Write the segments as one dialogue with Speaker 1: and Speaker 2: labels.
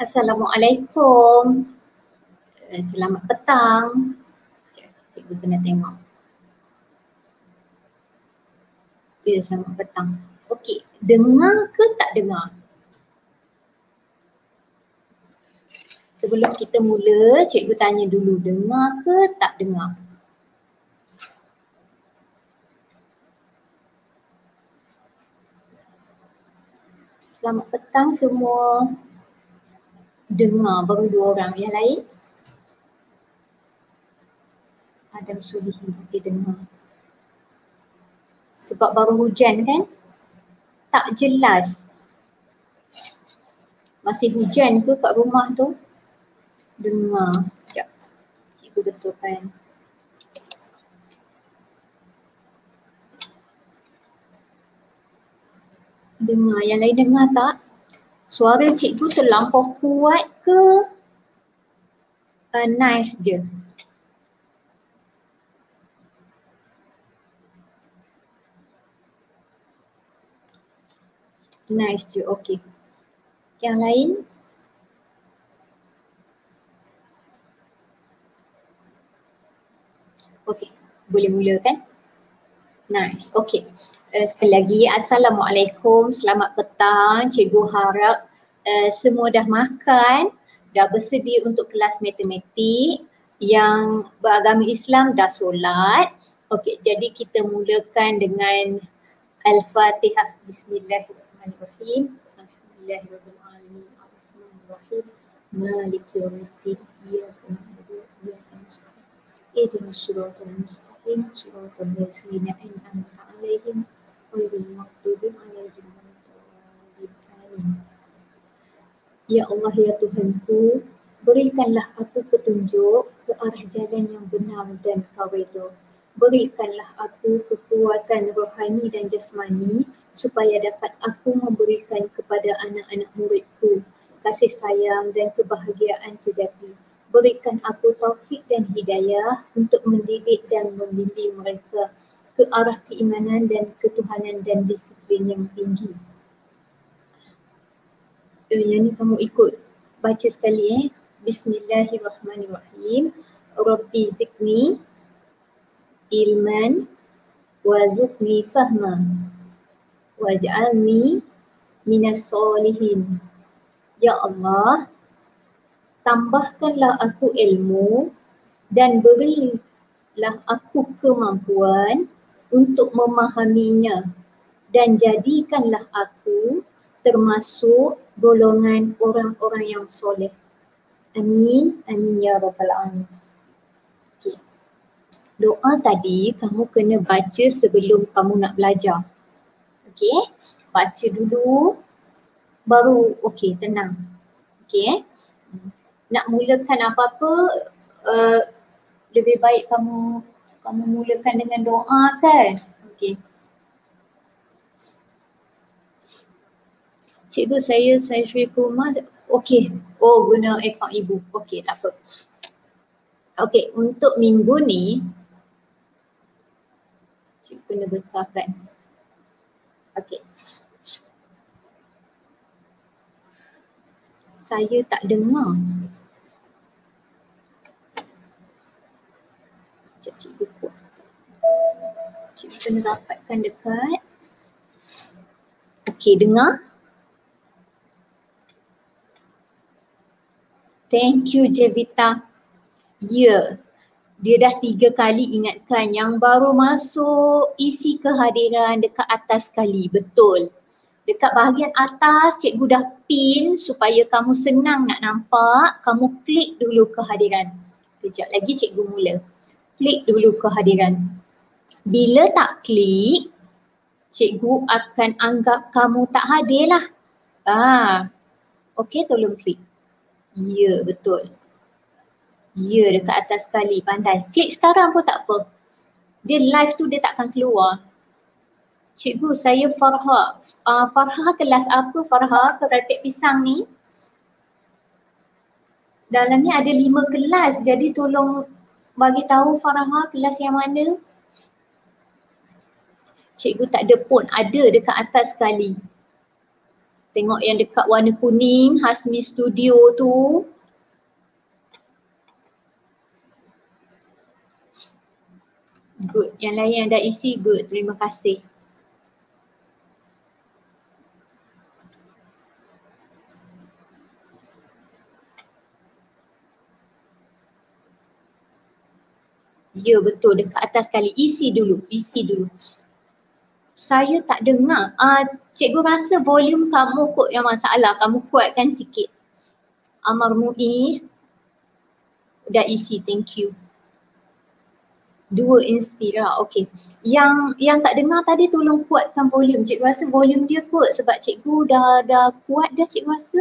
Speaker 1: Assalamualaikum. Selamat petang. Cikgu kena tengok. Ya, selamat petang. Okey, dengar ke tak dengar? Sebelum kita mula, cikgu tanya dulu, dengar ke tak dengar? Selamat petang semua. Dengar baru 2 orang, yang lain? Adam Sulihi, okey dengar. Sebab baru hujan kan? Tak jelas. Masih hujan ke kat rumah tu? Dengar. Sekejap. Cikgu betulkan. Dengar. Yang lain dengar tak? Suara cikgu terlampau kuat ke? Nice je. Nice je, okey. Yang lain? Okey, boleh mula kan? Nice, okey. Sekali lagi, Assalamualaikum, selamat petang. Cikgu harap semua dah makan, dah bersedia untuk kelas matematik. Yang beragama Islam dah solat. Okey, jadi kita mulakan dengan Al-Fatihah. Bismillahirrahmanirrahim. Alhamdulillahirrahmanirrahim. Ar-Rahmanirrahim. Maliki yaumiddin. Iyyaka na'budu wa iyyaka nasta'in. Ihdinas siratal mustaqim. Siratal ladzina an'amta 'alaihim ghairil maghdubi 'alaihim waladdallin. Amin. Ya Allah, ya Tuhanku, berikanlah aku petunjuk ke arah jalan yang benar dan Kau redha. Berikanlah aku kekuatan rohani dan jasmani supaya dapat aku memberikan kepada anak-anak muridku kasih sayang dan kebahagiaan sejati. Berikan aku taufik dan hidayah untuk mendidik dan membimbing mereka ke arah keimanan dan ketuhanan dan disiplin yang tinggi. Yang ni kamu ikut baca sekali Bismillahirrahmanirrahim. Rabbi zidni ilman warzuqni fahma waj'alni minas solihin. Ya Allah, tambahkanlah aku ilmu dan berilah aku kemampuan untuk memahaminya dan jadikanlah aku termasuk golongan orang-orang yang soleh. Amin. Amin ya rabbal alamin. Okey. Doa tadi kamu kena baca sebelum kamu nak belajar. Okey. Baca dulu baru okey, tenang. Okey. Nak mulakan apa-apa lebih baik kamu mulakan dengan doa kan? Okey. Cikgu saya Syarifah Kumar. Okey. Oh, guna akaun ibu. Okey, tak apa. Okey, untuk minggu ni cikgu kena besarkan. Okey. Saya tak dengar. Sekejap cikgu buat. Cikgu kena rapatkan dekat. Okey, dengar? Thank you Jevita. Ya, dia dah 3 kali ingatkan yang baru masuk isi kehadiran dekat atas sekali. Betul. Dekat bahagian atas cikgu dah pin supaya kamu senang nak nampak. Kamu klik dulu kehadiran. Kejap lagi cikgu mula. Klik dulu kehadiran. Bila tak klik, cikgu akan anggap kamu tak hadir lah. Okey, tolong klik. Ya, betul. Ya, dekat atas sekali, pandai. Klik sekarang pun tak apa. Dia live tu dia takkan keluar. Cikgu, saya Farha. Farha kelas apa Farha? Keratek pisang ni. Dalam ni ada 5 kelas, jadi tolong bagi tahu Farha kelas yang mana. Cikgu tak ada pun, ada dekat atas sekali. Tengok yang dekat warna kuning, Hasmi Studio tu. Good. Yang lain yang dah isi, good. Terima kasih. Ya betul, dekat atas sekali. Isi dulu, isi dulu. Saya tak dengar. Cikgu rasa volume kamu kot yang masalah. Kamu kuatkan sikit. Amar Muiz dah isi, thank you. Dua Inspira, okey. Yang tak dengar tadi tolong kuatkan volume. Cikgu rasa volume dia kuat sebab cikgu dah kuat dah cikgu rasa.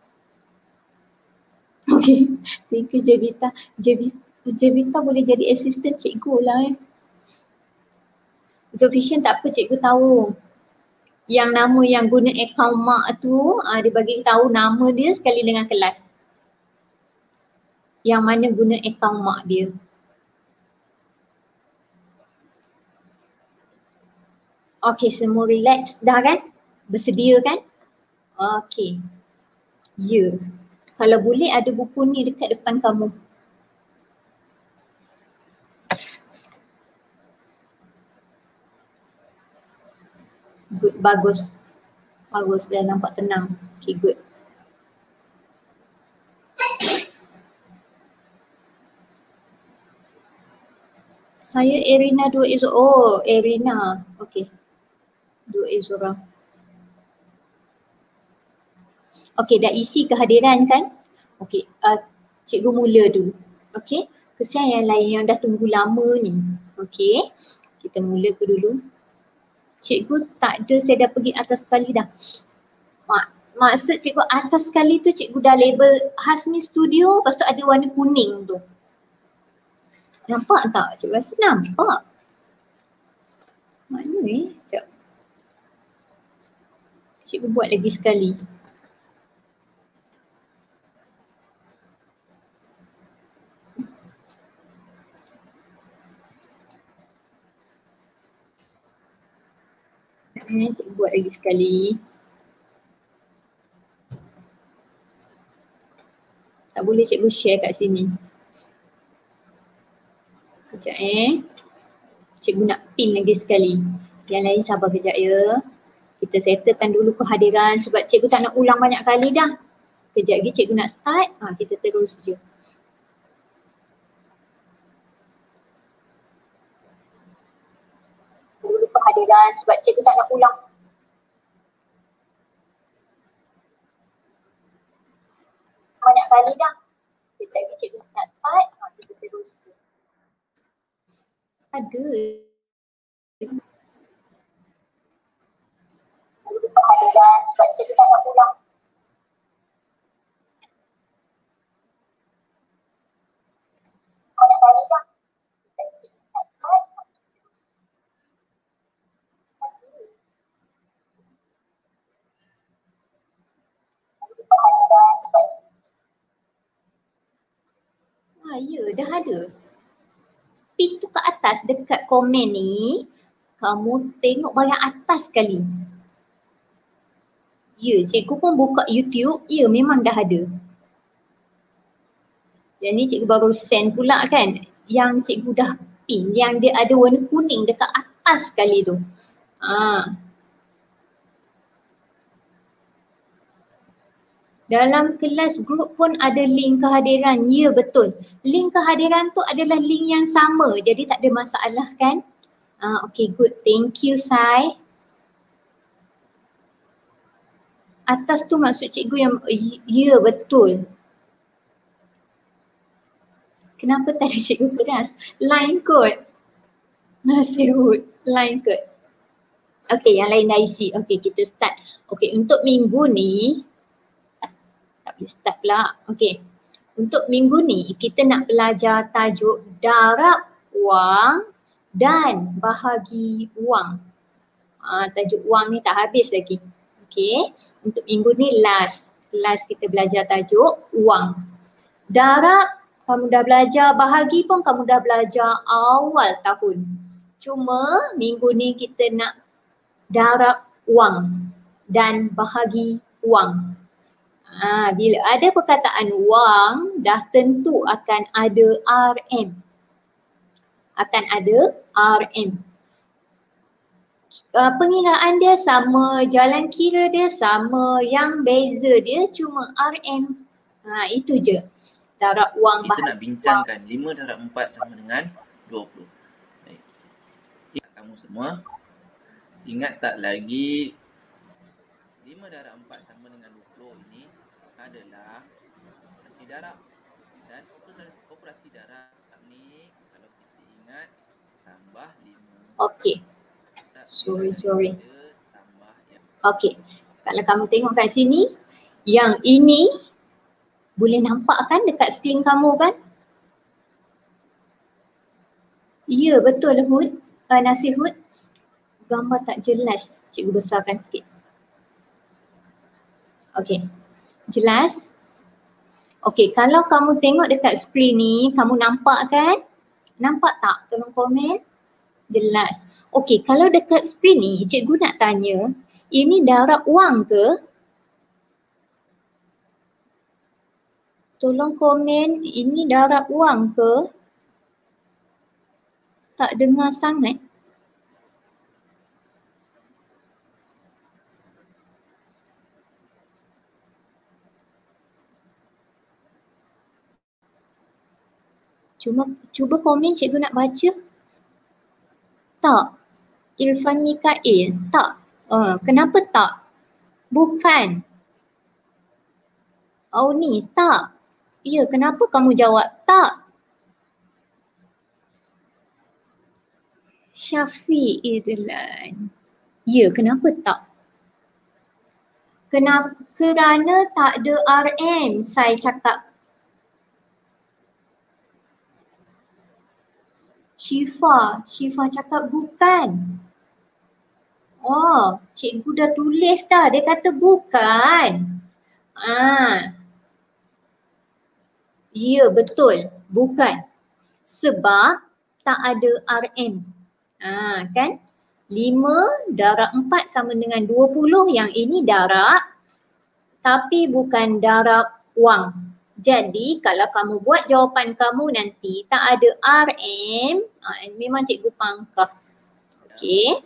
Speaker 1: Okey, thank you Jevita. Jevita boleh jadi assistant cikgu lah Zulfishan tak apa, cikgu tahu. Yang nama yang guna akaun mak tu, dia bagi tahu nama dia sekali dengan kelas. Yang mana guna akaun mak dia. Okey, semua relax dah kan? Bersedia kan? Okey. Ya. Kalau boleh ada buku ni dekat depan kamu. Good, bagus. Bagus, dah nampak tenang. Okay, good. Saya Erina 2 Izura. Oh, Erina. Okay. 2 Izura. Okay, dah isi kehadiran kan? Okay, cikgu mula dulu. Okay, kesian yang lain yang dah tunggu lama ni. Okay, kita mula ke dulu. Cikgu tak ada, saya dah pergi atas sekali dah. Maksud cikgu atas sekali tu cikgu dah label Hasmi Studio, lepas tu ada warna kuning tu. Nampak tak? Cikgu rasa nampak. Mana Sekejap. Cikgu buat lagi sekali. Cikgu buat lagi sekali. Tak boleh cikgu share kat sini. Kejap Cikgu nak pin lagi sekali. Yang lain sabar kejap ya. Kita settlekan dulu kehadiran sebab cikgu tak nak ulang banyak kali dah. Kejap lagi cikgu nak start, kita terus je. Dulu kehadiran sebab cikgu tak nak ulang. Banyak kali dah. Kejap lagi cikgu nak start, kita terus je. Ada. Dulu kehadiran sebab cikgu tak nak ulang. Banyak kali dah. Kejap lagi cikgu nak start, ya, dah ada. Pin tu ke atas dekat komen ni, kamu tengok bahagian atas sekali. Ya, cikgu pun buka YouTube, ya memang dah ada. Yang ni cikgu baru send pula kan, yang cikgu dah pin, yang dia ada warna kuning dekat atas sekali tu. Dalam kelas grup pun ada link kehadiran. Ya betul. Link kehadiran tu adalah link yang sama. Jadi tak ada masalah kan? Okay, good. Thank you, Sai. Atas tu maksud cikgu yang, ya betul. Kenapa tadi cikgu pedas? Line code. Nasihut. Line code. Okay, yang lain dah isi. Okay, kita start. Okay, untuk minggu ni, tak boleh start pula. Okay. Untuk minggu ni kita nak belajar tajuk darab wang dan bahagi wang. Tajuk wang ni tak habis lagi. Okay. Untuk minggu ni last kita belajar tajuk wang. Darab kamu dah belajar, bahagi pun kamu dah belajar awal tahun. Cuma minggu ni kita nak darab wang dan bahagi wang. Bila ada perkataan wang, dah tentu akan ada RM. Akan ada RM. Pengiraan dia sama, jalan kira dia sama, yang beza dia cuma RM. Itu je. Darab wang
Speaker 2: Kita nak bincangkan 5 darab 4 sama dengan 20. Baik. Kamu semua ingat tak lagi 5 darab 4 sama dengan 20 ini adalah operasi darab. Dan operasi darab ni kalau kita ingat tambah 5.
Speaker 1: Okey. Sorry.
Speaker 2: Tambah yang.
Speaker 1: Okey. Kalau kamu tengok kat sini, yang ini boleh nampak kan dekat skrin kamu kan? Ya, betul Hud. Nasir Hud. Gambar tak jelas. Cikgu besarkan sikit. Okey. Jelas? Okey, kalau kamu tengok dekat skrin ni, kamu nampak kan? Nampak tak? Tolong komen. Jelas. Okey, kalau dekat skrin ni, cikgu nak tanya, ini darab wang ke? Tolong komen, ini darab wang ke? Tak dengar sangat. Cuba komen, cikgu nak baca. Tak. Irfan Mikael, tak. Kenapa tak? Bukan. Auni, tak. Ya, kenapa kamu jawab tak? Syafiq Irlan. Ya, kenapa tak? Kerana tak ada RM, saya cakap. Syifa cakap bukan. Oh, cikgu dah tulis dah. Dia kata bukan. Ya, betul. Bukan. Sebab tak ada RM. Kan? 5 darab 4 sama dengan 20. Yang ini darab. Tapi bukan darab wang. Jadi kalau kamu buat jawapan kamu nanti tak ada RM, memang cikgu pangkah. Okey.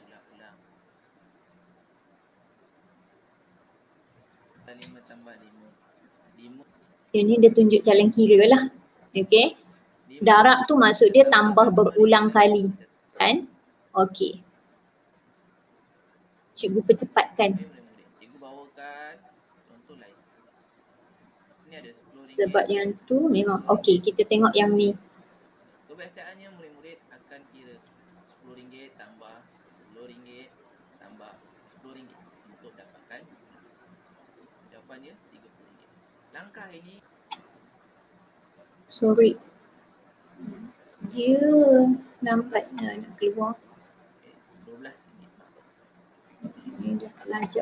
Speaker 2: 5 tambah 5.
Speaker 1: Yang ni dia tunjuk jalan kira lah. Okey. Darab tu maksud dia tambah berulang kali. Kan? Okey. Cikgu percepatkan.
Speaker 2: Cikgu bawakan contoh lain. Sini ada RM10.
Speaker 1: Sebab yang tu memang okey, kita tengok yang ni.
Speaker 2: Kebiasaannya murid-murid akan kira RM10 tambah RM10 tambah RM10 untuk dapatkan jawapannya RM30. Langkah ini
Speaker 1: Sorry. Dia lambat nak keluar.
Speaker 2: RM12.
Speaker 1: Ni dah tak lajak.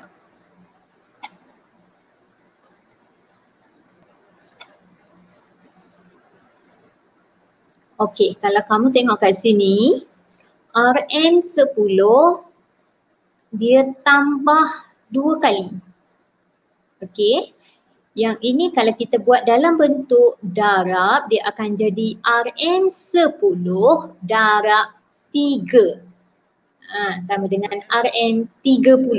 Speaker 1: Okey, kalau kamu tengok kat sini, RM10 dia tambah 2 kali. Okey. Yang ini kalau kita buat dalam bentuk darab, dia akan jadi RM10 darab 3. Sama dengan RM30.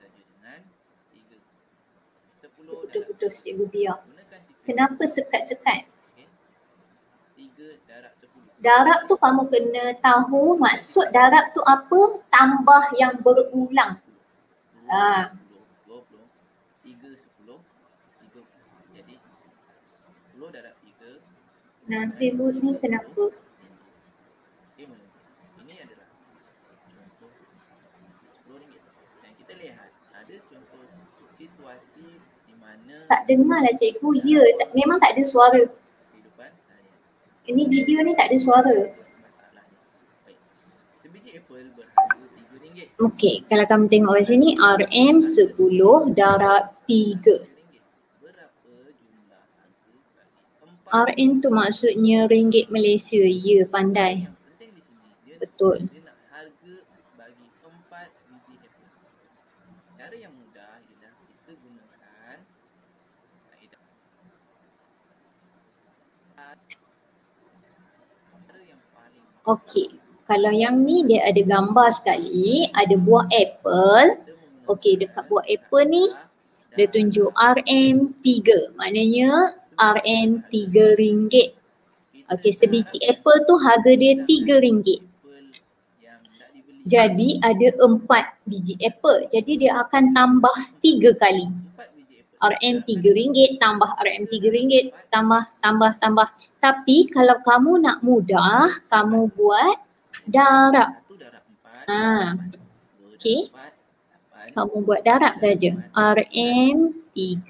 Speaker 1: Putus-putus cikgu biar. Kenapa sekat-sekat? Darab tu kamu kena tahu maksud darab tu apa? Tambah yang berulang.
Speaker 2: 20, 3, 10, 3. Jadi 10 darab 3.
Speaker 1: Nasibul ni kenapa?
Speaker 2: Ini adalah contoh RM10. Dan kita lihat ada contoh situasi di mana
Speaker 1: tak dengar lah cikgu. Ya, memang tak ada suara.
Speaker 2: Kehidupan seharian.
Speaker 1: Ini video ni tak ada suara.
Speaker 2: Baik. Sebiji apel berharga RM3.
Speaker 1: Okey, kalau kamu tengok kat sini RM10 darab 3.
Speaker 2: Berapa jumlah harga bagi 4?
Speaker 1: RM tu maksudnya ringgit Malaysia. Ya, pandai.
Speaker 2: Yang penting di sini dia
Speaker 1: Betul.
Speaker 2: Dia nak harga bagi 4 biji apel. Cara yang mudah ialah kita gunakan
Speaker 1: Okey, kalau yang ni dia ada gambar sekali, ada buah apple. Okey, dekat buah apple ni dia tunjuk RM3. Maknanya RM3. Okey, sebiji apple tu harga dia RM3. Jadi ada 4 biji apple. Jadi dia akan tambah 3 kali. RM3 tambah RM3 tambah. Tapi kalau kamu nak mudah, kamu buat darab. Okey. Kamu buat darab saja. RM3.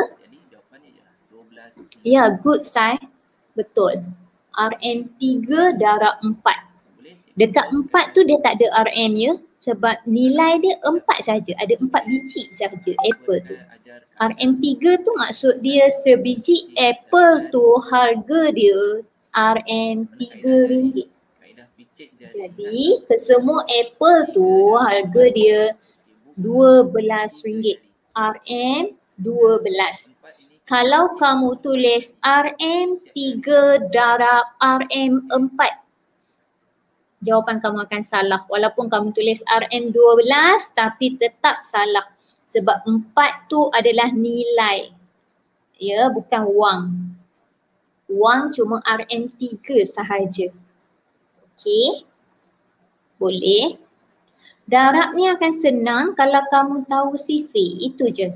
Speaker 1: Ya, good Sai. Betul. RM3 darab 4. Dekat 4 tu dia tak ada RM ya. Sebab nilai dia 4 saja. Ada 4 biji saja apple tu. RM3 tu maksud dia sebiji apple tu harga dia RM3. Jadi kesemua apple tu harga dia RM12. RM12. Kalau kamu tulis RM3 darab RM4, jawapan kamu akan salah. Walaupun kamu tulis RM12 tapi tetap salah. Sebab 4 tu adalah nilai. Ya, bukan wang. Wang cuma RM3 sahaja. Okey. Boleh. Darab ni akan senang kalau kamu tahu sifir. Itu je.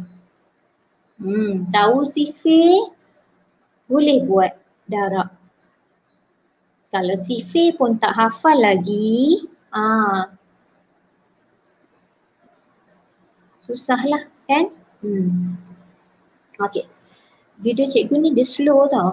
Speaker 1: Tahu sifir boleh buat darab. Kalau sifir pun tak hafal lagi, susahlah kan? Okey. Video cikgu ni dia slow tau.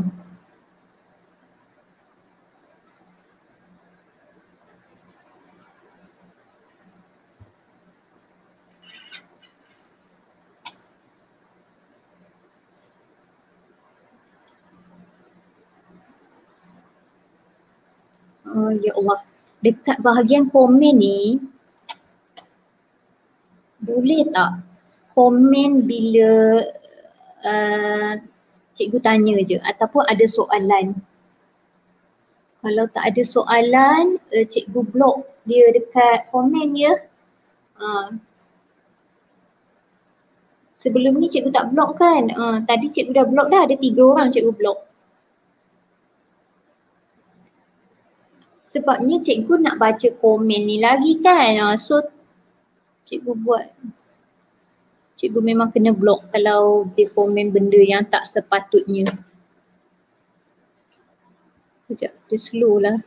Speaker 1: Oh ya Allah. Dekat bahagian komen ni, boleh tak komen bila cikgu tanya je ataupun ada soalan. Kalau tak ada soalan, cikgu blok dia dekat komen ya. Sebelum ni cikgu tak blok kan. Tadi cikgu dah blok dah, ada 3 orang cikgu blok. Sebabnya cikgu nak baca komen ni lagi kan. So cikgu buat. Cikgu memang kena blok kalau dia komen benda yang tak sepatutnya. Sekejap, dia slow lah.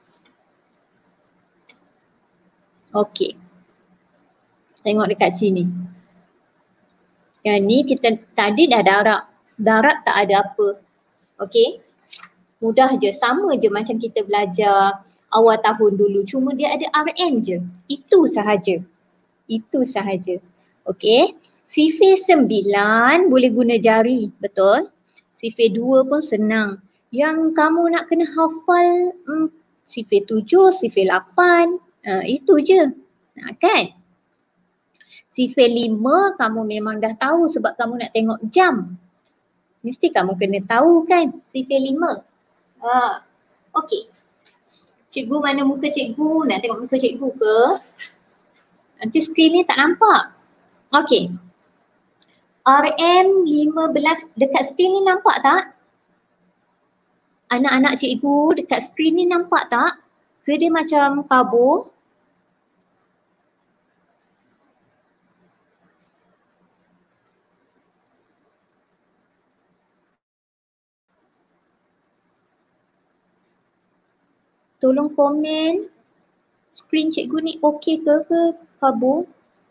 Speaker 1: Okey. Tengok dekat sini. Yang ni kita tadi dah darab. Darab tak ada apa. Okey. Mudah je, sama je macam kita belajar awal tahun dulu. Cuma dia ada RM je. Itu sahaja. Itu sahaja. Okey. Sifir 9 boleh guna jari. Betul. Sifir 2 pun senang. Yang kamu nak kena hafal sifir 7, sifir 8. Itu je. Kan? Sifir 5 kamu memang dah tahu sebab kamu nak tengok jam. Mesti kamu kena tahu kan sifir 5. Okey. Cikgu mana muka cikgu? Nak tengok muka cikgu ke? Nanti skrin ni tak nampak. Okey. RM15 dekat skrin ni nampak tak? Anak-anak cikgu dekat skrin ni nampak tak? Ke dia macam kabur? Tolong komen skrin cikgu ni okey ke kabur?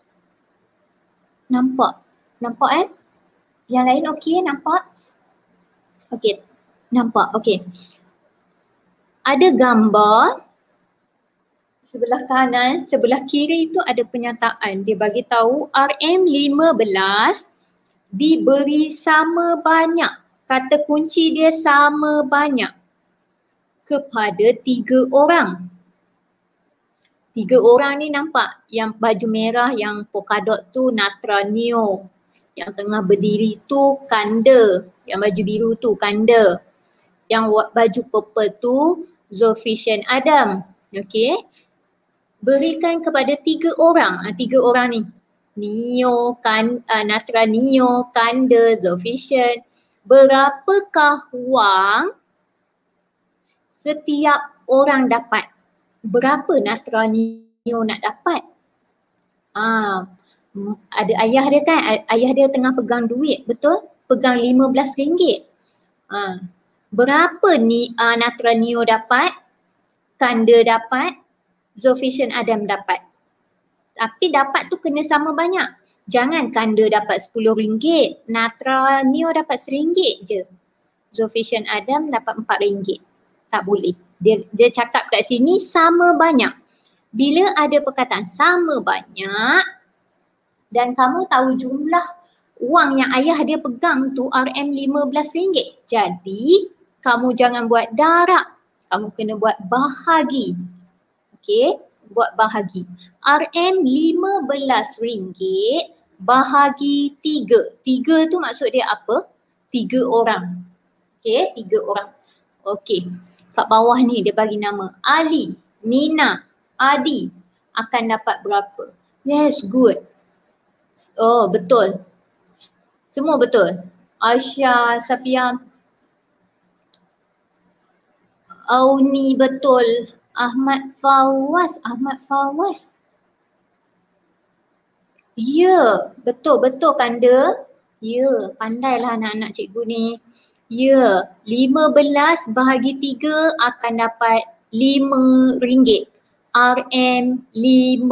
Speaker 1: Nampak? Nampak Yang lain okey nampak? Okey. Nampak? Okey. Ada gambar sebelah kanan, sebelah kiri itu ada penyataan. Dia bagi tahu RM15 diberi sama banyak. Kata kunci dia sama banyak kepada 3 orang. 3 orang ni nampak yang baju merah yang polkadot tu Natra Neo. Yang tengah berdiri tu Kanda. Yang baju biru tu Kanda. Yang baju purple tu Zulfishan Adam. Okey. Berikan kepada 3 orang. 3 orang ni. Neo, Natra Neo, Kanda, Zofission. Berapakah wang setiap orang dapat? Berapa Natra Neo nak dapat? Ada ayah dia kan, ayah dia tengah pegang duit, betul? Pegang RM15. Berapa ni Natra Neo dapat? Kanda dapat? Zofission Adam dapat. Tapi dapat tu kena sama banyak. Jangan Kanda dapat RM10, Natra Neo dapat RM1 je. Zofission Adam dapat RM4. Tak boleh. Dia cakap kat sini sama banyak. Bila ada perkataan sama banyak dan kamu tahu jumlah wang yang ayah dia pegang tu RM15. Jadi kamu jangan buat darab. Kamu kena buat bahagi. Okey, buat bahagi. RM15 bahagi 3. 3 tu maksud dia apa? 3 orang. Okey, 3 orang. Okey, kat bawah ni dia bagi nama Ali, Nina, Adi akan dapat berapa? Yes, good. Oh, betul. Semua betul. Aisyah, Safia, Auni betul. Ahmad Fawaz. Ya, betul Kanda. Ya, pandailah anak-anak cikgu ni. Ya, 15 bahagi 3 akan dapat RM5. RM5.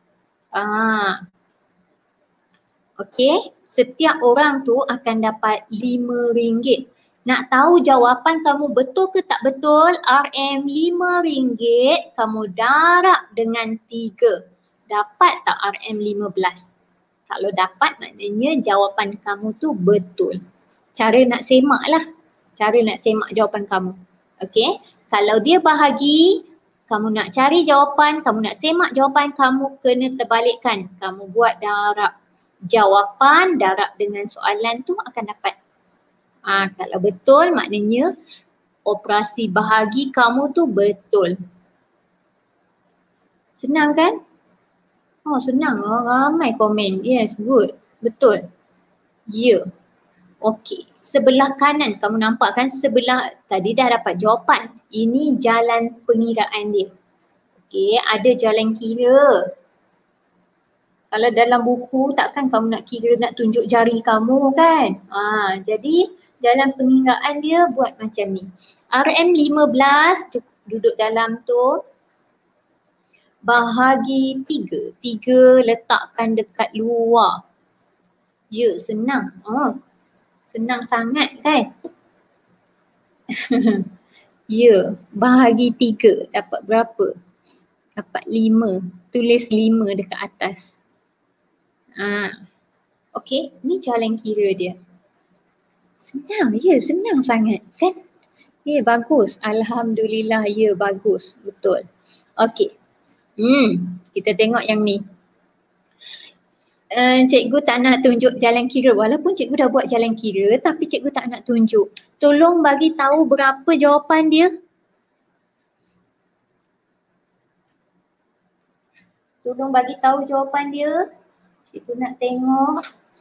Speaker 1: Okey, setiap orang tu akan dapat RM5. Nak tahu jawapan kamu betul ke tak betul? RM5 kamu darab dengan 3. Dapat tak RM15? Kalau dapat maknanya jawapan kamu tu betul. Cara nak semak lah. Cara nak semak jawapan kamu. Okey, kalau dia bahagi, kamu nak cari jawapan, kamu nak semak jawapan, kamu kena terbalikkan. Kamu buat darab. Jawapan darab dengan soalan tu akan dapat. Kalau betul maknanya operasi bahagi kamu tu betul. Senang kan? Oh, senang. Ramai komen. Yes, good. Betul. Ya. Okey. Sebelah kanan kamu nampak kan, sebelah tadi dah dapat jawapan. Ini jalan pengiraan dia. Okey, ada jalan kira. Kalau dalam buku takkan kamu nak kira, nak tunjuk jari kamu kan? Jadi dalam pengiraan dia buat macam ni. RM15 duduk dalam tu. Bahagi 3. 3 letakkan dekat luar. Ya, senang. Senang sangat kan? Ya, bahagi 3 dapat berapa? Dapat 5. Tulis 5 dekat atas. Okey, ni jalan kira dia. Senang, ya, senang sangat kan? Ya, bagus. Alhamdulillah, ya, bagus. Betul. Okey. Kita tengok yang ni. Cikgu tak nak tunjuk jalan kira. Walaupun cikgu dah buat jalan kira, tapi cikgu tak nak tunjuk. Tolong bagi tahu berapa jawapan dia. Tolong bagi tahu jawapan dia. Cikgu nak tengok.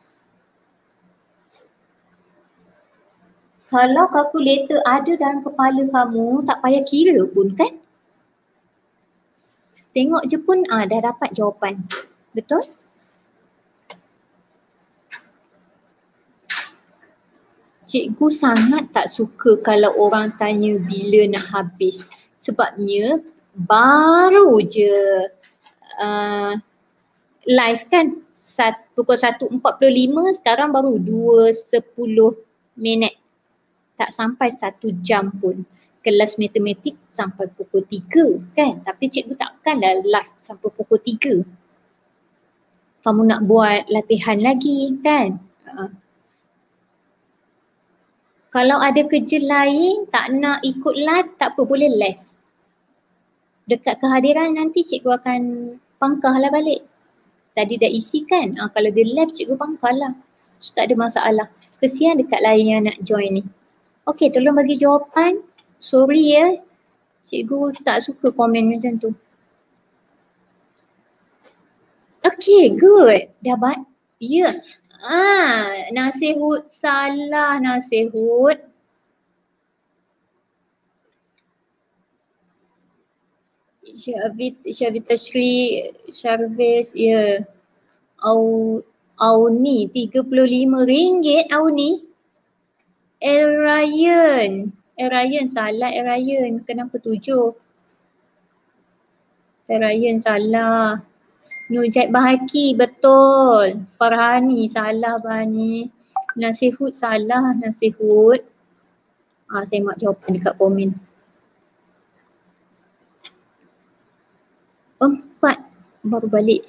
Speaker 1: Kalau kalkulator ada dalam kepala kamu, tak payah kira pun kan? Tengok je pun dah dapat jawapan. Betul? Cikgu sangat tak suka kalau orang tanya bila nak habis. Sebabnya baru je live kan, pukul 1.45, sekarang baru 2.10. Tak sampai 1 jam pun. Kelas matematik sampai pukul 3 kan. Tapi cikgu takkanlah live sampai pukul 3. Kamu nak buat latihan lagi kan. Kalau ada kerja lain tak nak ikut live, tak apa, boleh live. Dekat kehadiran nanti cikgu akan pangkahlah balik. Tadi dah isi kan. Kalau dia live cikgu pangkahlah. So tak ada masalah. Kesian dekat lain yang nak join ni. Okey, tolong bagi jawapan. Sorry ya. Cikgu tak suka komen macam tu. Okay, good. Dah ya. Nasihut salah, Nasihut. Syavita Shri Sharvis, ya. Auni RM35 Auni. Ryan salah, Ryan. Kenapa 7? Ryan salah. Nujat Bahaki betul. Farhani salah, Farhani. Nasihut salah, Nasihut. Saya mak jawapan dekat komen. 4 baru balik.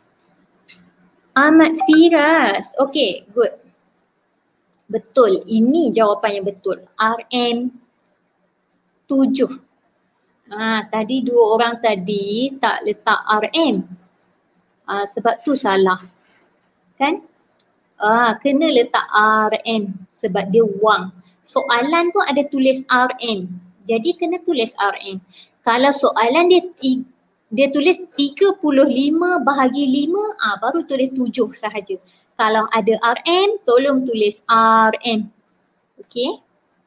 Speaker 1: Ahmad Firas. Okay, good. Betul. Ini jawapan yang betul. RM 7. Tadi 2 orang tadi tak letak RM. Sebab tu salah. Kan? Kena letak RM sebab dia wang. Soalan tu ada tulis RM. Jadi kena tulis RM. Kalau soalan dia tulis 35 bahagi 5, baru tulis 7 sahaja. Kalau ada RM, tolong tulis RM. Okay.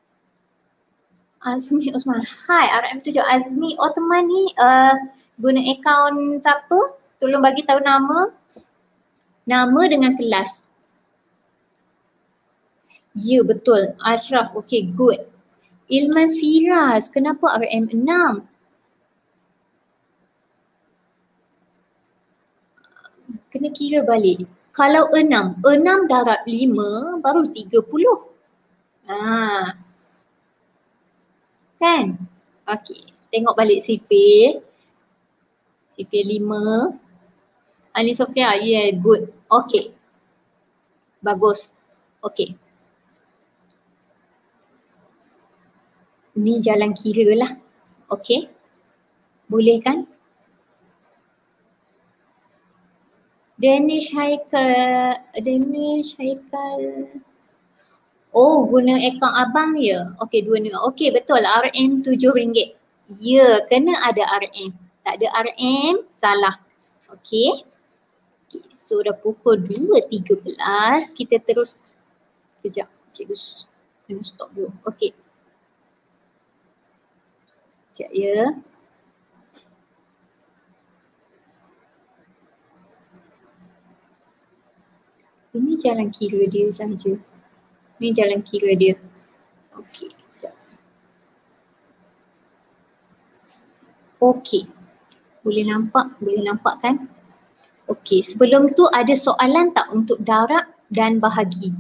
Speaker 1: Azmi Osman. Hai, RM7 Azmi. Teman ni guna akaun siapa? Tolong bagi tahu nama. Nama dengan kelas. Ya, betul. Ashraf. Okay, good. Ilman Firas. Kenapa RM6? Kena kira balik. Kalau 6 darab 5 baru 30. Kan? Okey. Tengok balik sifir. Sifir 5. Ani Sofia, yeah, good. Okey. Bagus. Okey. Ni jalan kira lah. Okey. Boleh kan? Danish Haikal. Guna akaun abang ya? Okey, 2 ni. Okey, betul. RM RM7. Ya, kena ada RM. Tak ada RM, salah. Okey. So dah pukul 2.13. Kita terus. Kejap. Cikgu kena stop dulu. Okey. Sekejap ya. Ini jalan kira dia sahaja. Ini jalan kira dia. Okey. Okey. Boleh nampak kan? Okey, sebelum tu ada soalan tak untuk darab dan bahagi?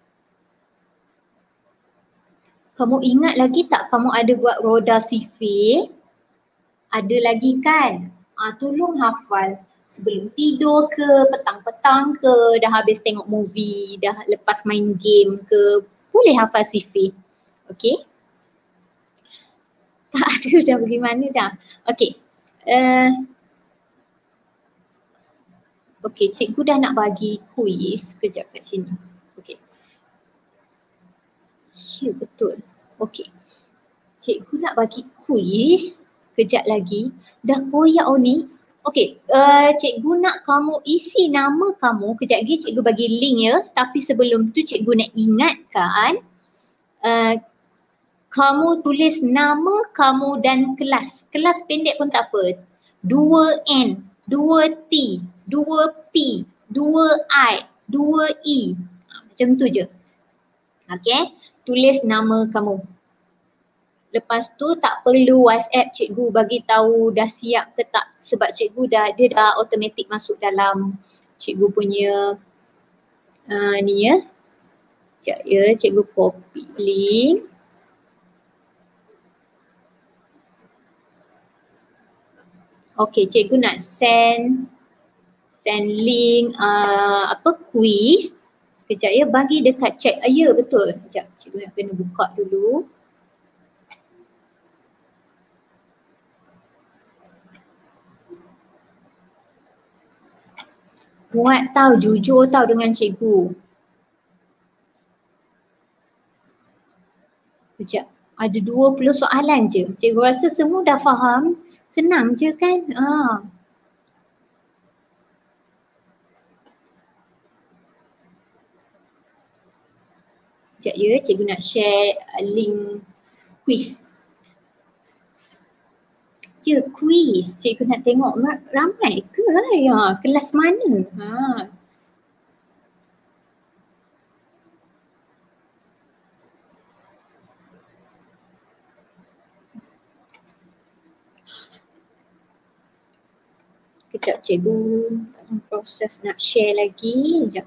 Speaker 1: Kamu ingat lagi tak kamu ada buat roda sifir? Ada lagi kan? Tolong hafal. Sebelum tidur ke, petang-petang ke, dah habis tengok movie, dah lepas main game ke, boleh hafal sifir. Okey? Tak ada dah, bagaimana dah? Okey. Okey, cikgu dah nak bagi kuis. Kejap kat sini. Okey. Ya, betul. Okey. Cikgu nak bagi kuis. Kejap lagi. Dah koyak ni. Okey, cikgu nak kamu isi nama kamu. Kejap lagi cikgu bagi link ya. Tapi sebelum tu cikgu nak ingatkan. Kamu tulis nama kamu dan kelas. Kelas pendek pun tak apa. 2N, 2T, 2P, 2I, 2E. Macam tu je. Okey, tulis nama kamu. Lepas tu tak perlu WhatsApp cikgu bagi tahu dah siap ke tak, sebab cikgu dia dah automatik masuk dalam cikgu punya ni ya. Sekejap ya, cikgu copy link. Okey, cikgu nak send link quiz. Sekejap ya, bagi dekat chat. Ya, betul. Sekejap, cikgu nak kena buka dulu. Buat tahu, jujur tahu dengan cikgu. Sekejap. Ada 20 soalan je. Cikgu rasa semua dah faham. Senang je kan? Sekejap ya, cikgu nak share link quiz. Ya, quiz. Cikgu nak tengok ramai ke? Ya, kelas mana? Kejap cikgu proses nak share lagi. Sekejap.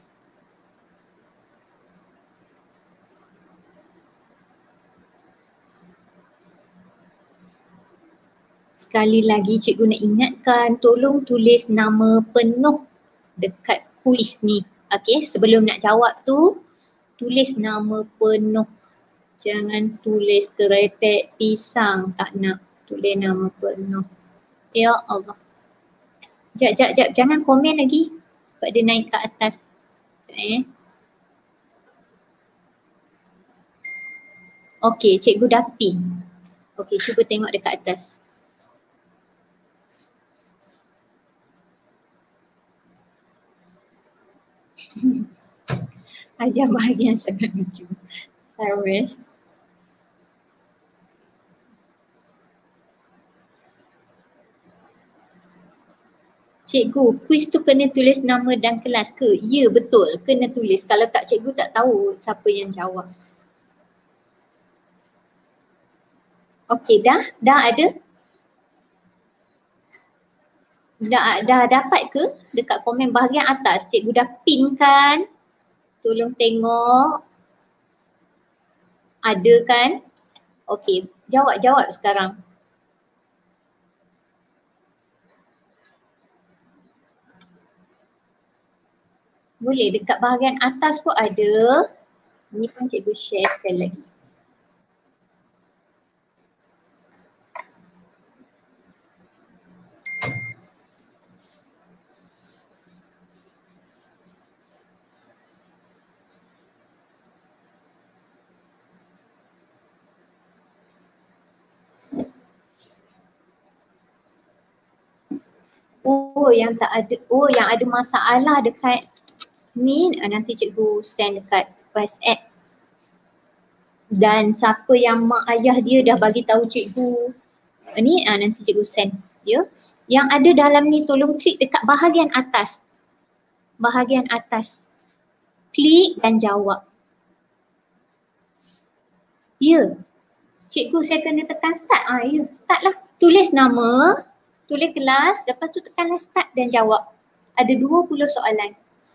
Speaker 1: Sekali lagi cikgu nak ingatkan, tolong tulis nama penuh dekat kuis ni. Okey, sebelum nak jawab tu, tulis nama penuh. Jangan tulis kerepek pisang, tak nak. Tulis nama penuh. Ya Allah. Jap. Jangan komen lagi. Sebab dia naik ke atas. Okey, cikgu dah pin. Okey, cuba tengok dekat atas. Ajar bahagian sangat lucu. Sarwesh. Cikgu, kuis tu kena tulis nama dan kelas ke? Ya, betul. Kena tulis. Kalau tak, cikgu tak tahu siapa yang jawab. Okey, dah? Dah ada? Dah dapat ke? Dekat komen bahagian atas. Cikgu dah pin kan? Tolong tengok. Ada kan? Okey, jawab sekarang. Boleh, dekat bahagian atas pun ada. Ni pun cikgu share sekali lagi. Yang tak ada, yang ada masalah dekat ni, nanti cikgu send dekat WhatsApp. Dan siapa yang mak ayah dia dah bagi tahu cikgu ni, nanti cikgu send, ya. Yang ada dalam ni tolong klik dekat bahagian atas. Bahagian atas. Klik dan jawab. Ya. Cikgu saya kena tekan start. Ya, start lah. Tulis nama, tulis kelas, lepas tu tekanlah start dan jawab. Ada 20 soalan.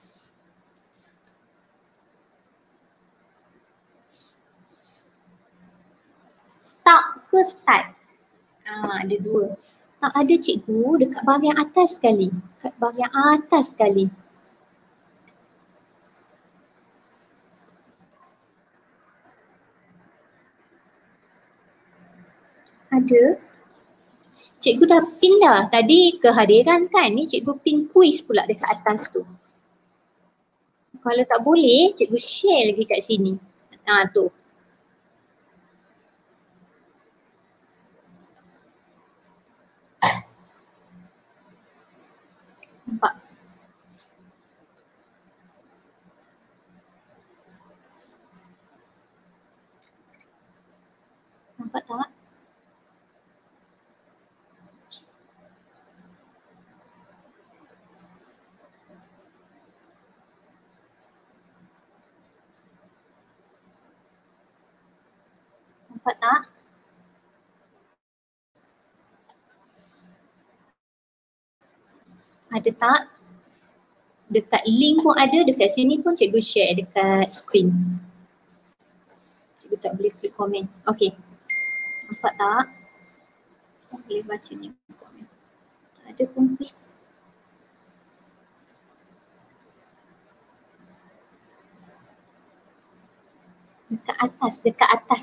Speaker 1: Start ke start? Ada dua. Tak ada cikgu, dekat bahagian atas sekali. Dekat bahagian atas sekali. Ada. Cikgu dah pin dah. Tadi kehadiran kan, ni cikgu pin kuis pula dekat atas tu. Kalau tak boleh, cikgu share lagi kat sini. Tu. Nampak? Nampak tak? Nampak tak? Ada tak? Dekat link pun ada, dekat sini pun cikgu share dekat screen. Cikgu tak boleh klik komen. Okey. Nampak tak? Boleh baca ni komen. Ada pun kuis. Dekat atas, dekat atas.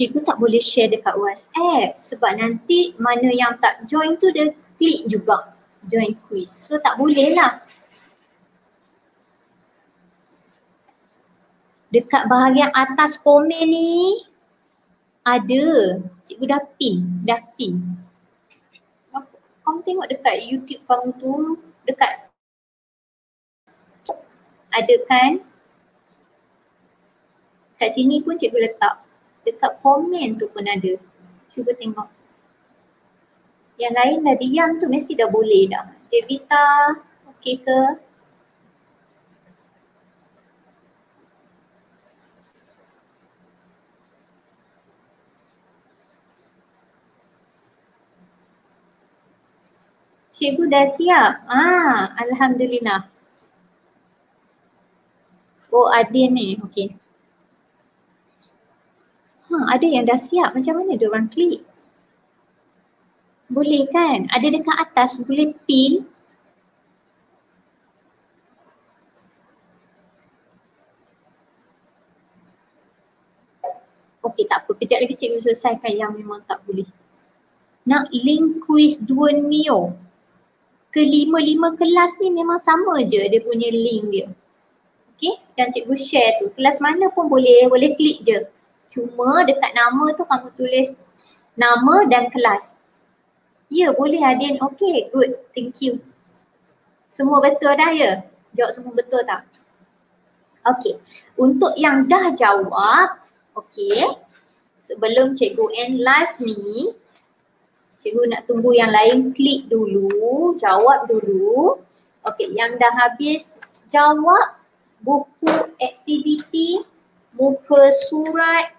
Speaker 1: cikgu tak boleh share dekat WhatsApp sebab nanti mana yang tak join tu dia klik juga join quiz. So tak boleh lah. Dekat bahagian atas komen ni ada. Cikgu dah pin. Kamu tengok dekat YouTube kamu tu dekat ada kan? Kat sini pun cikgu letak. Dekat komen tu pun ada. Cuba tengok. Yang lain dah diam tu mesti dah boleh dah. Jevita, okey ke? Cikgu dah siap? Alhamdulillah. Oh ada ni, okey. Ada yang dah siap, macam mana dia orang klik? Boleh kan? Ada dekat atas, boleh pin. Okey tak apa, kejap lagi cikgu selesaikan yang memang tak boleh. Nak link quiz 2 Neo. Kelima-lima kelas ni memang sama je dia punya link dia. Okey, yang cikgu share tu. Kelas mana pun boleh klik je. Cuma dekat nama tu kamu tulis nama dan kelas. Ya boleh Adin, okey good, thank you. Semua betul dah ya? Jawab semua betul tak? Okey, untuk yang dah jawab, okey. Sebelum cikgu end live ni, cikgu nak tunggu yang lain klik dulu, jawab dulu. Okey, yang dah habis jawab buku aktiviti muka surat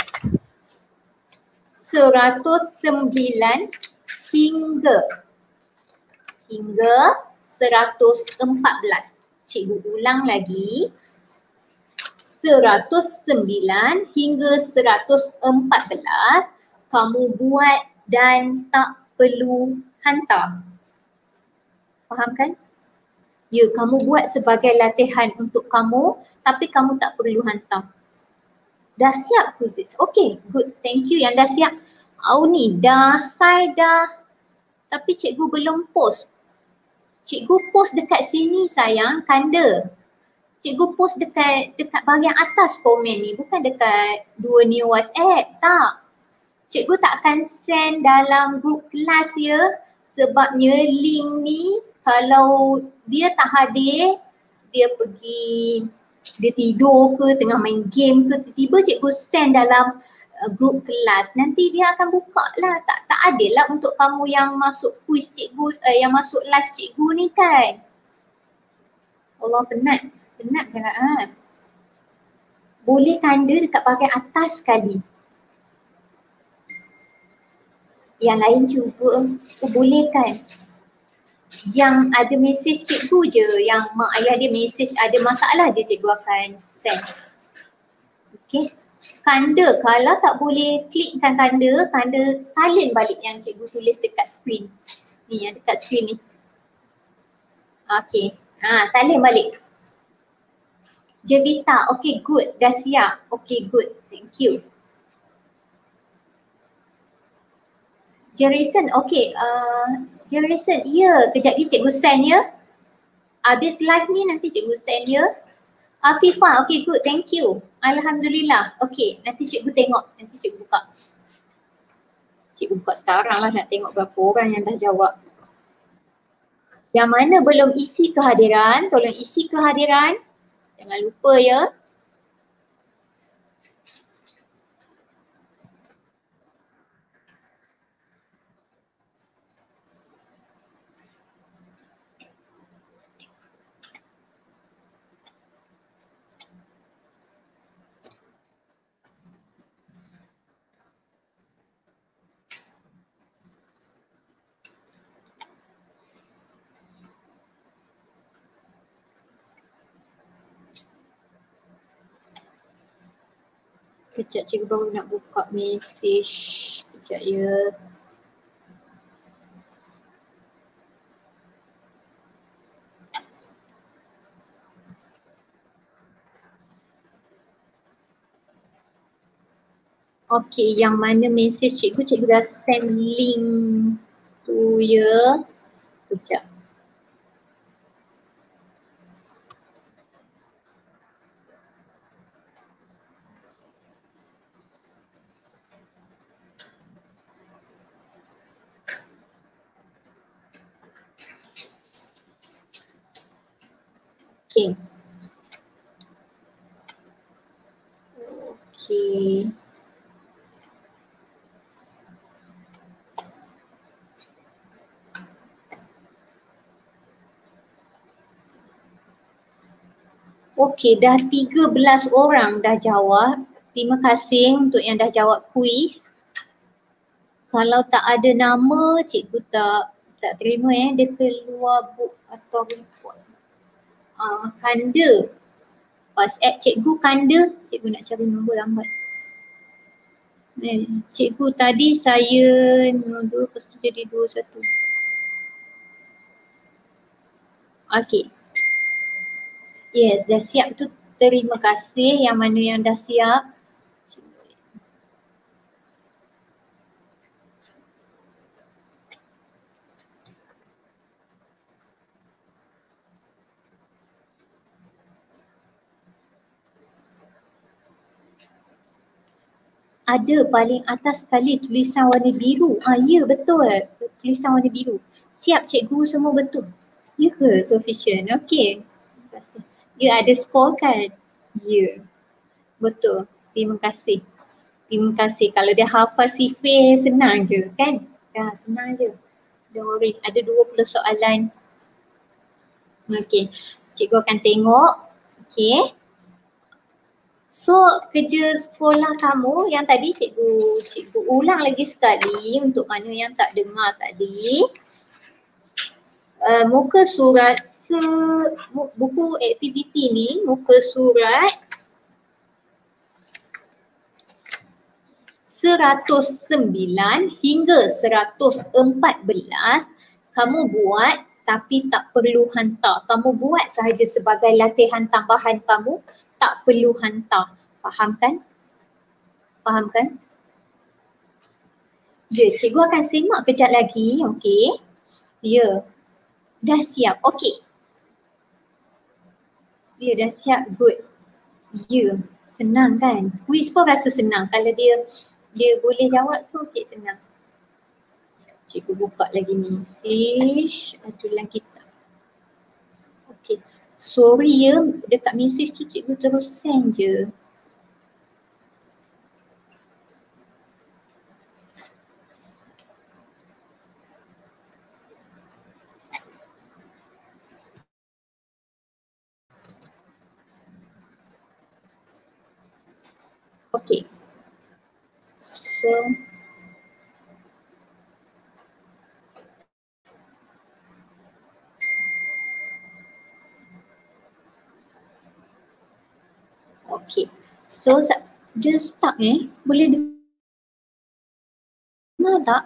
Speaker 1: 109 hingga 114. Cikgu ulang lagi. 109 hingga 114 kamu buat dan tak perlu hantar. Faham kan? Ya, kamu buat sebagai latihan untuk kamu tapi kamu tak perlu hantar. Dah siap quiz? Okay, good. Thank you yang dah siap. Auni, saya dah. Tapi cikgu belum post. Cikgu post dekat sini sayang, kanda. Cikgu post dekat bahagian atas komen ni, bukan dekat 2 Neo WhatsApp, tak. Cikgu tak akan send dalam group kelas ya. Sebabnya link ni kalau dia tak hadir, dia pergi, dia tidur ke, tengah main game ke, tiba-tiba cikgu send dalam group kelas. Nanti dia akan buka lah, tak adil lah untuk kamu yang masuk quiz cikgu, yang masuk live cikgu ni kan. Allah penat kan Boleh tanda dekat bahagian atas sekali. Yang lain cuba, boleh kan? Yang ada mesej cikgu je, yang mak ayah dia mesej ada masalah je cikgu akan send. Okay. Kanda, kalau tak boleh klikkan kanda salin balik yang cikgu tulis dekat screen. Ni yang dekat screen ni. Okay. Salin balik. Jevita, okay good, dah siap. Okay good, thank you. Jerison, okay. Jerison, ya, kejap lagi cikgu send ya. Habis live ni nanti cikgu send ya. Afifah, okay good, thank you. Alhamdulillah, okay, nanti cikgu tengok, nanti cikgu buka. Cikgu buka sekarang lah nak tengok berapa orang yang dah jawab. Yang mana belum isi kehadiran, tolong isi kehadiran. Jangan lupa ya. Kejap cikgu baru nak buka mesej. Kejap ya. Okey, yang mana mesej cikgu, cikgu dah send link tu ya. Sekejap. Okey. Okey. Okey, dah 13 orang dah jawab. Terima kasih untuk yang dah jawab kuis. Kalau tak ada nama, cikgu tak terima dia keluar book atau report. Kanda. WhatsApp cikgu Kanda, cikgu nak cari nombor lambat. Cikgu tadi saya nombor lepas tu jadi 21. Okey. Yes, dah siap tu. Terima kasih yang mana yang dah siap. Ada paling atas sekali tulisan warna biru. Ya betul, tulisan warna biru. Siap cikgu, semua betul. Ya ke sufficient? Okey. Terima kasih. Ya ada skor kan? Ya. Betul. Terima kasih. Terima kasih. Kalau dia hafal sifir senang je kan? Senang je. Don't worry. Ada 20 soalan. Okey. Cikgu akan tengok. Okey. So kerja sekolah kamu yang tadi cikgu ulang lagi sekali untuk mana yang tak dengar tadi. Muka surat buku aktiviti ni, muka surat 109 hingga 114 kamu buat tapi tak perlu hantar. Kamu buat sahaja sebagai latihan tambahan kamu, tak perlu hantar. Faham kan? Faham kan? Ya, cikgu akan semak kejap lagi, okey? Ya, dah siap, okey. Ya, dah siap, good. Ya, senang kan? Quiz pun rasa senang kalau dia boleh jawab tu, okey senang. Cikgu buka lagi mesej, adulah kita. Okey, sorry ya, dekat mesej tu cikgu terus send je. Okey. So okey. So dia stuck boleh dengar tak?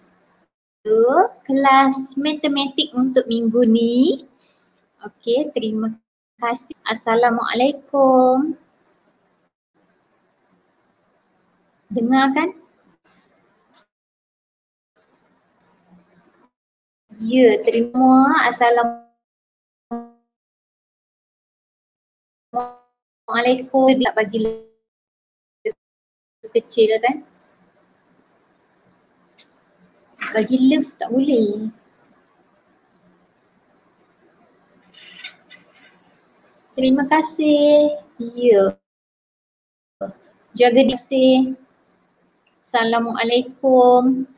Speaker 1: Kelas matematik untuk minggu ni. Okey, terima kasih. Assalamualaikum. Dengar kan? Ya, terima. Assalamualaikum. Tak bagi kecil kan? Bagi love tak boleh. Terima kasih. Ya. Jaga diri. Assalamualaikum.